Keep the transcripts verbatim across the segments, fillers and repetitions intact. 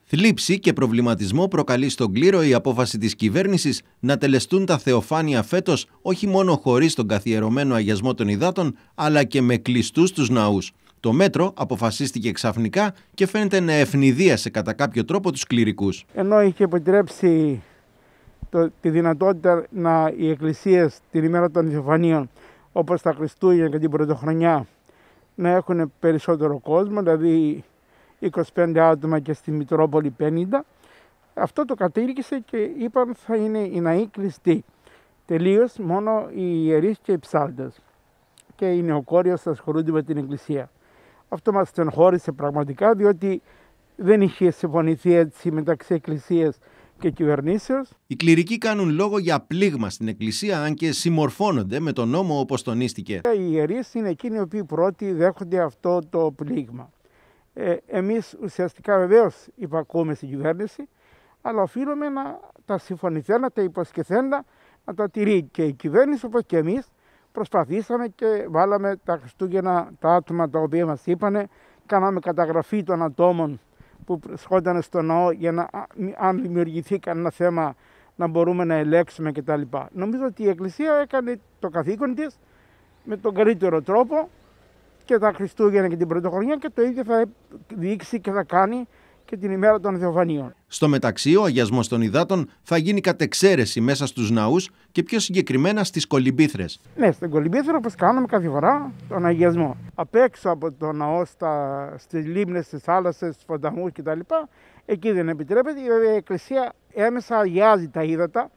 Θλίψη και προβληματισμό προκαλεί στον κλήρο η απόφαση της κυβέρνησης να τελεστούν τα θεοφάνεια φέτος όχι μόνο χωρίς τον καθιερωμένο αγιασμό των υδάτων, αλλά και με κλειστούς τους ναούς. Το μέτρο αποφασίστηκε ξαφνικά και φαίνεται να ευνηδίασε κατά κάποιο τρόπο τους κληρικούς. Ενώ είχε επιτρέψει το, τη δυνατότητα να οι εκκλησίες την ημέρα των θεοφανίων, όπως τα Χριστούγεννα και την Πρωτοχρονιά, να έχουν περισσότερο κόσμο, δηλαδή είκοσι πέντε άτομα και στη Μητρόπολη πενήντα, αυτό το κατήργησε και είπαν θα είναι οι ναοί κλειστοί. Τελείως μόνο οι ιερείς και οι ψάλτες και οι νεοκόριος θα ασχολούνται με την Εκκλησία. Αυτό μας στενοχώρησε πραγματικά, διότι δεν είχε συμφωνηθεί έτσι μεταξύ Εκκλησίας και κυβερνήσεως. Οι κληρικοί κάνουν λόγο για πλήγμα στην Εκκλησία, αν και συμμορφώνονται με τον νόμο όπως τονίστηκε. Οι ιερείς είναι εκείνοι οι οποίοι πρώτοι δέχονται αυτό το πλήγμα. Ε, εμείς ουσιαστικά βεβαίως υπακούμε στην κυβέρνηση, αλλά οφείλουμε να τα συμφωνηθέντα, τα υποσχεθέντα, να τα τηρεί και η κυβέρνηση, όπως και εμείς προσπαθήσαμε και βάλαμε τα Χριστούγεννα τα άτομα τα οποία μας είπανε, κάναμε καταγραφή των ατόμων που σχόταν στο ναό για να, αν δημιουργηθεί κανένα θέμα, να μπορούμε να ελέγξουμε κτλ. Νομίζω ότι η Εκκλησία έκανε το καθήκον της με τον καλύτερο τρόπο και τα Χριστούγεννα και την Πρωτοχρονιά, και το ίδιο θα διοίξει και θα κάνει και την ημέρα των Θεοφανίων. Στο μεταξύ, ο αγιασμός των υδάτων θα γίνει κατ' εξαίρεση μέσα στους ναούς και πιο συγκεκριμένα στις κολυμπήθρες. Ναι, στην κολυμπήθρα όπως κάνουμε κάθε φορά τον αγιασμό. Απ' έξω από το ναό, στα, στις λίμνες, στις θάλασσες, στους ποταμούς κτλ. Εκεί δεν επιτρέπεται. Η Εκκλησία έμεσα αγιάζει τα ύδατα.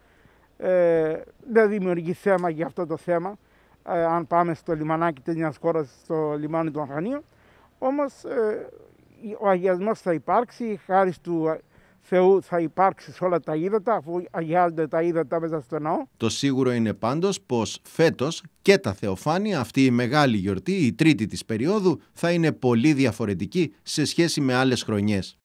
Ε, δεν δημιουργεί θέμα για αυτό το θέμα. Ε, αν πάμε στο λιμανάκι της μιας χώρας, στο λιμάνι των Χανίων. Όμως ε, ο αγιασμός θα υπάρξει, χάρη του Θεού θα υπάρξει σε όλα τα ύδατα, αφού αγιάζονται τα ύδατα μέσα στο ναό. Το σίγουρο είναι πάντως πως φέτος και τα θεοφάνεια, αυτή η μεγάλη γιορτή, η τρίτη της περίοδου, θα είναι πολύ διαφορετική σε σχέση με άλλες χρονιές.